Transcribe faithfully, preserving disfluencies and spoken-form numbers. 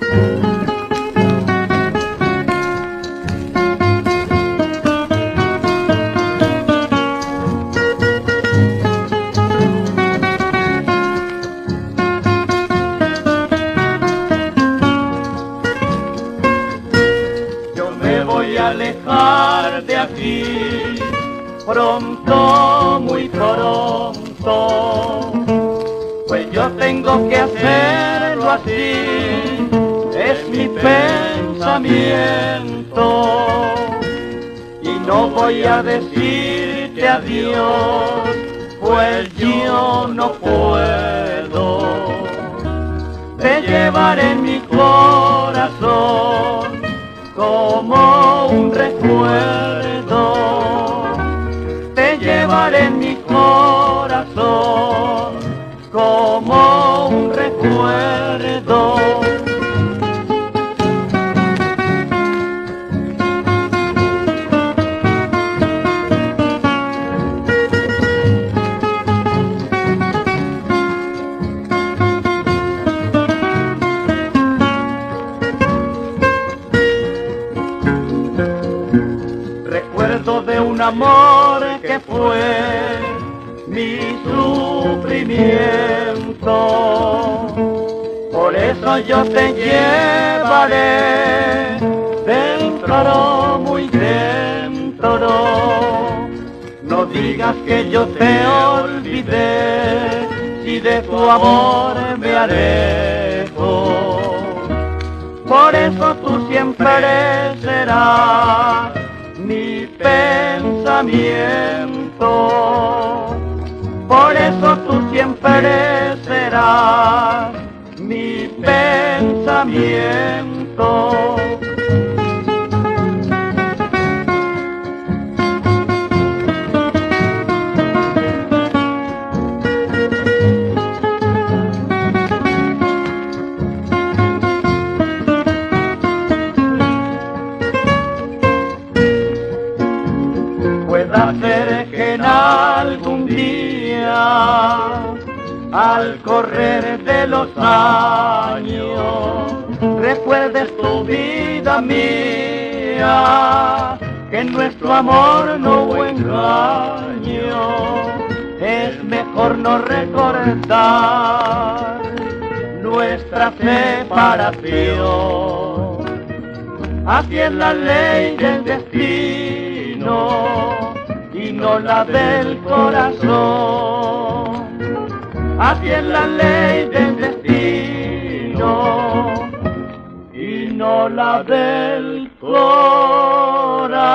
Voy a alejar de aquí, pronto, muy pronto, pues yo tengo que hacerlo así, es mi pensamiento, y no voy a decirte adiós, pues yo no puedo, te llevaré en mi corazón como un recuerdo, te llevaré en mi corazón como un recuerdo. Recuerdo de un amor que fue mi sufrimiento, por eso yo te llevaré dentro, muy dentro. No digas que yo te olvidé, si de tu amor me alejo. Por eso tú siempre serás mi pensamiento, por eso tú siempre serás mi pensamiento. Puede ser que en algún día, al correr de los años, recuerdes tu vida mía, que nuestro amor no hubo engaño, es mejor no recordar nuestra separación. Así es la ley del destino y no la del corazón. Así es la ley del destino y no la del corazón.